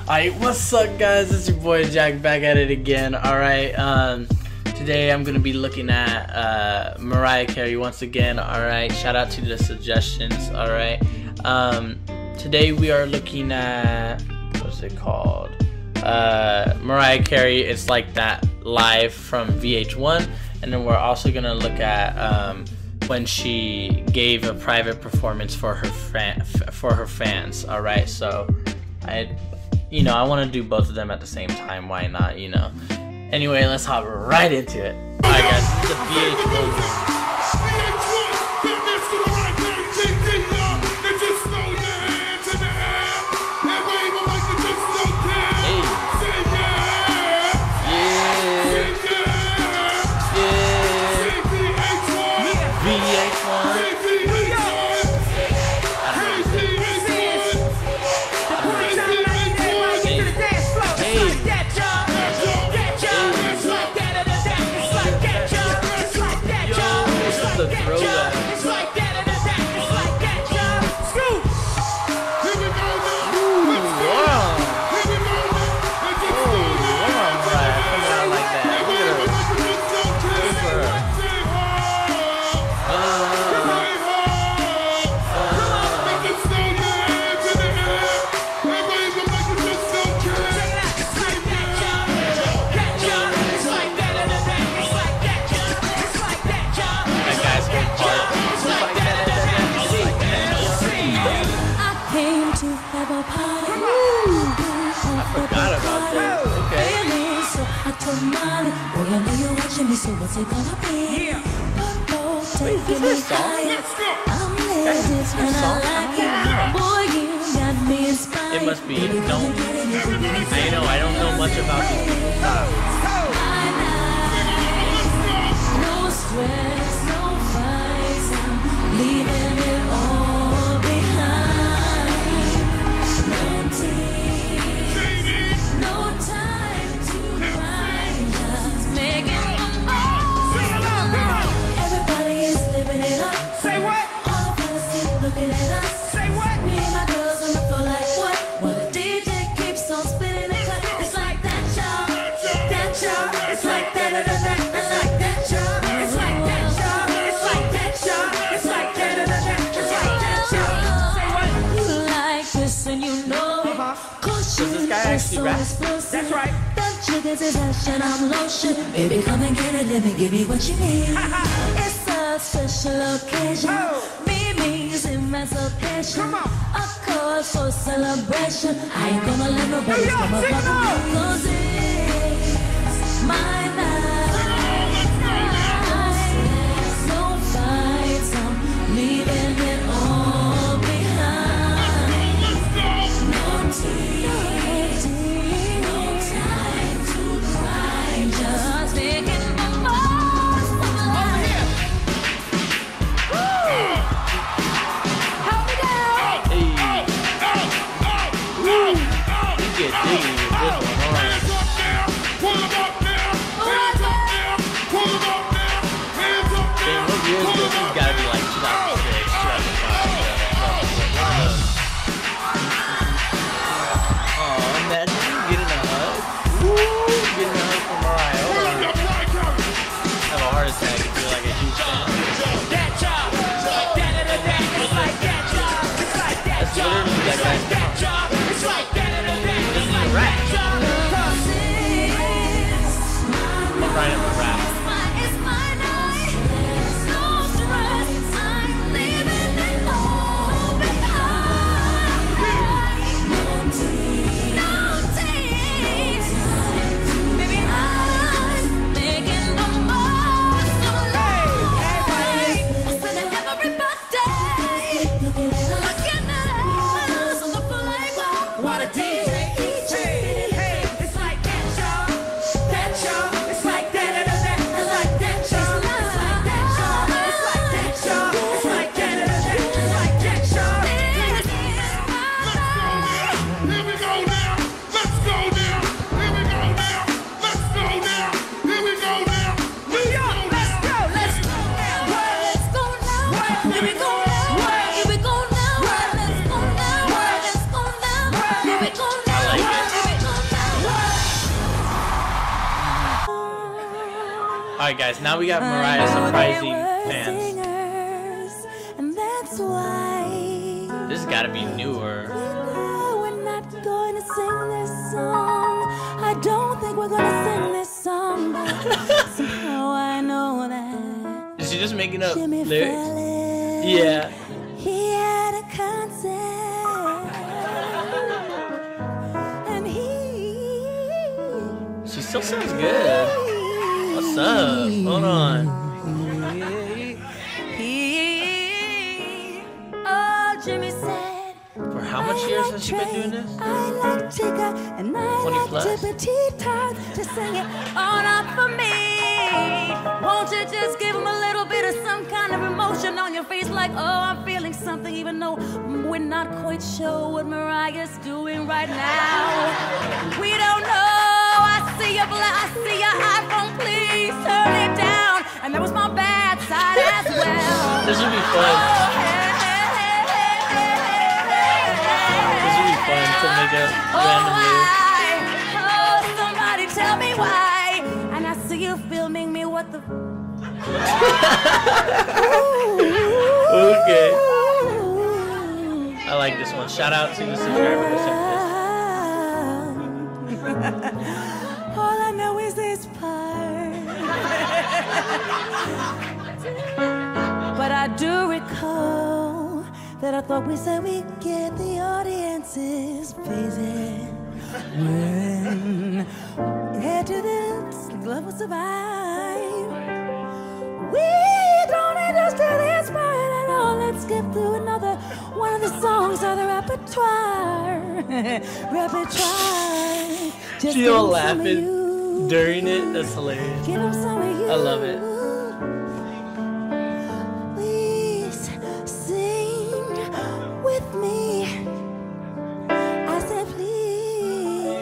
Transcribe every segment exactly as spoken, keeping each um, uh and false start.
Alright, what's up guys? It's your boy Jack back at it again. Alright, um today I'm gonna be looking at uh Mariah Carey once again. Alright, shout out to the suggestions. Alright. Um today we are looking at, what's it called? Uh Mariah Carey, It's Like That live from V H one, and then we're also gonna look at um when she gave a private performance for her fan for her fans. All right, so I, you know, I want to do both of them at the same time. Why not? You know. Anyway, let's hop right into it. All right, guys, this is the V H one. So what's it gonna be? Yeah. Wait, is this a song? I'm lazy and I like it. Boy, you got me inspired. It must be. No. I know, I don't know much about these people. Stop. No stress, no fights. I'm leaving it all behind. No tears, no time to cry. Just make it. Does this guy actually rap? That's right. I'm lotion. Baby, come and get it. Let me give you what you need. It's a special occasion. Oh. Mimi's emancipation. Come on. A cause for celebration. I ain't gonna let nobody come up on me. Cause it's my night. No fights. I'm leaving it all behind. No tears. No time to cry. Just making the most of life. Help me down. Hey. Woo. You get jiggy with this one, alright. Damn, what year is this? This has gotta be like two thousand six, two thousand five. Oh, imagine you getting a hug. Woo! Getting a hug from Mariah. Hold on. I have a heart attack. I feel like a huge fan. That's literally that guy's song. This is a rap. I'm writing a rap. Here we go. Alright guys, now we got Mariah surprising fans. Singers, and that's why This has gotta be newer. we're not going to sing this song. I don't think we're gonna sing this song, but somehow I know that Is she just making up Jimmy lyrics? Fallon, Yeah. he had a concert, and he She still sounds good. What's up? Hold on. He, oh, Jimmy said, For how much years has she been doing this? I like Tigger and I twenty like plus? Tippity Tart to sing it on up for me. Won't you just give him a little bit of some kind of emotion on your face, like, oh, I'm feeling something, even though we're not quite sure what Mariah's doing right now. We don't know. I see your black, I see your iPhone, please turn it down. And that was my bad side as well. This would be fun. This would be fun to make a random lyric. Oh, somebody tell me why. And I see you filming me. What the? Okay. I like this one. Shout out to the subscriber who sent this. All I know is this part. But I do recall that I thought we said we'd get the audience's faces when it had to this love will survive. We don't need to stay this part at all. Let's skip through another one of the songs of the repertoire. Repertoire. Just She all give 'em some of laughing you. during it. That's hilarious. Give 'em some of you. I love it. Please sing with me. I said please.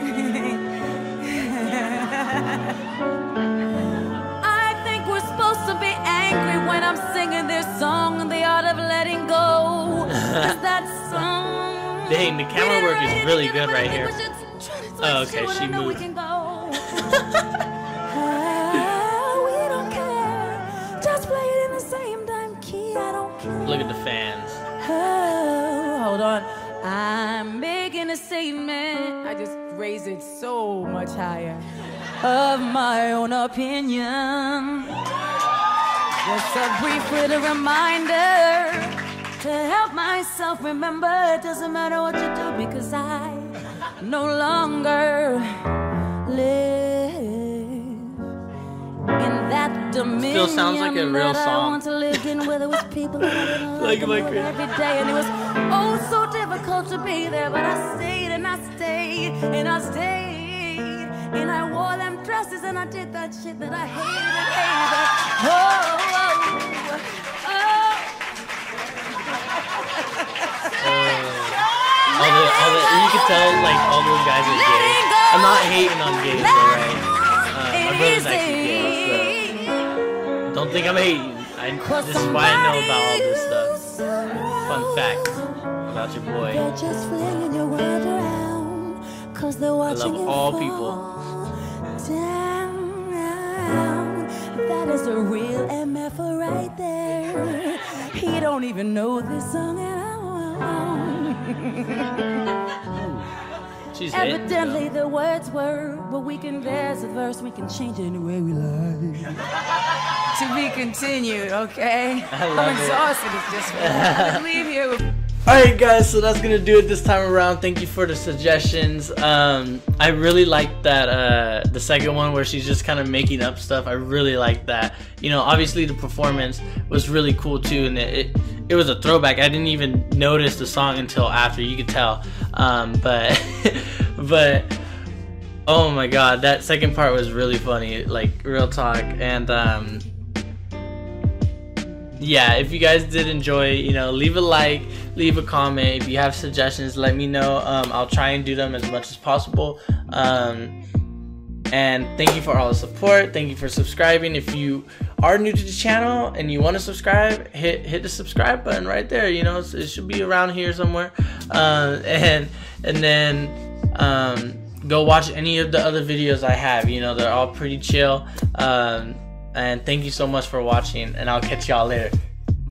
I think we're supposed to be angry when I'm singing this song, The Art of Letting Go. Is that song? Dang, the camera work is really good right here. Oh, okay, she moved. We moved. can go. Ah, we don't care. Just play it in the same damn key. I don't care. Look at the fans. Oh, hold on. I'm making a statement. I just raised it so much higher. Of my own opinion. Just a brief little reminder to help myself remember it doesn't matter what you do because I no longer live in that dominion. Still sounds like a real that I song. want to live in, whether it was people that I didn't Like like my them crazy. every day, and it was oh so difficult to be there, but I stayed and I stayed and I stayed and I wore them dresses and I did that shit that I hated, hated. Oh, oh, oh. All the, all the, you can tell like all those guys are gay. I'm not hating on gays, alright. Uh, my brother's actually gay, so don't think I'm hating. I, this is why I know about all this stuff. Fun fact about your boy. They're just flinging your world around, 'cause they're I watching love you all fall people. down. That is a real M F right there. He don't even know this song at all. She's hitting, Evidently though. the words were, but we can, there's a verse, we can change it any way we like. To be continued, okay? I love I'm it. exhausted, it's just I'll leave you. Alright guys, so that's gonna do it this time around. Thank you for the suggestions. Um, I really liked that uh, the second one where she's just kind of making up stuff. I really liked that. You know, obviously the performance was really cool too, and it, it it was a throwback. I didn't even notice the song until after. You could tell, um, but but oh my god, that second part was really funny. Like real talk, and um, yeah, if you guys did enjoy, you know, leave a like, leave a comment. If you have suggestions, let me know. Um, I'll try and do them as much as possible. Um, and thank you for all the support. Thank you for subscribing. If you are new to the channel and you want to subscribe, hit hit the subscribe button right there. You know, it's, it should be around here somewhere. Uh, and and then um, go watch any of the other videos I have. You know, they're all pretty chill. Um, And thank you so much for watching, and I'll catch y'all later.